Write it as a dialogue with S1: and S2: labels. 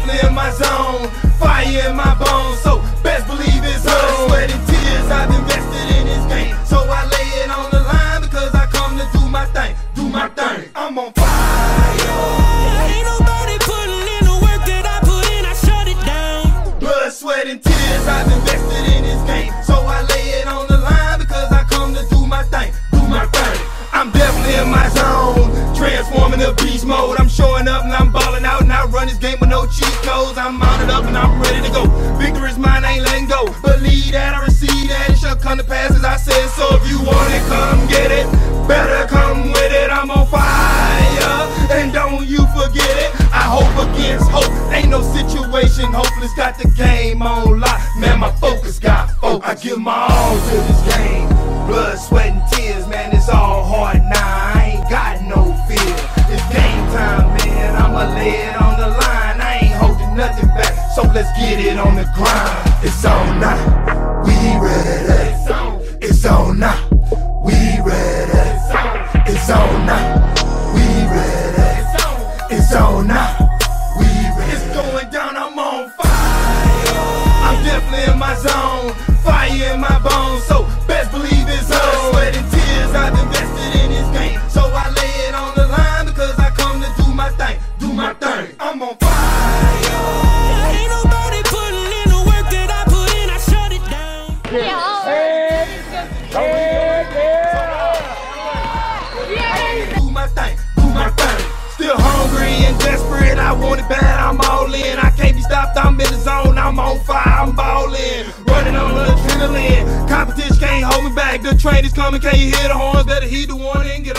S1: definitely in my zone, fire in my bones, so best believe it's on. Sweat and tears, I've invested in this game, so I lay it on the line because I come to do my thing, I'm on fire.
S2: Ain't nobody putting in the work that I put in, I shut it down.
S1: Blood, sweat, and tears, I've invested in this game, so I lay it on the line because I come to do my thing, I'm definitely in my zone, transforming to beast mode. I'm showing up and I'm balling out, and I run this game with no cheat codes. I'm mounted up and I'm ready to go. Victory is mine, I ain't letting go. Believe that, I receive that, it shall come to pass as I said. So if you want it, come get it. Better come with it. I'm on fire, and don't you forget it. I hope against hope, ain't no situation hopeless. Got the game on lock, man. My focus got focus. I give my all to this game. Blood, sweat, and tears, man. It's all hard now. I ain't got no fear. It's game time, man. I'ma lay it on the line. I ain't holding nothing back, so let's get it on the grind. It's on now, we ready. It's on now, we ready. It's on now, we ready. It's on now, we ready. It's going down, I'm on fire. I'm definitely in my zone, fire in my bones, so best believe it's on. Sweat and tears, I've invested in this game, so I lay it on the line because I come to do my thing, I'm on fire.
S2: Ain't nobody putting in the work that I put in, I shut it down.
S1: Do my thing. Still hungry and desperate, I want it bad, I'm all in. I can't be stopped, I'm in the zone, I'm on fire, I'm ballin'. Running on adrenaline, competition can't hold me back. The train is coming, can't you hear the horns? Better heed the warning, get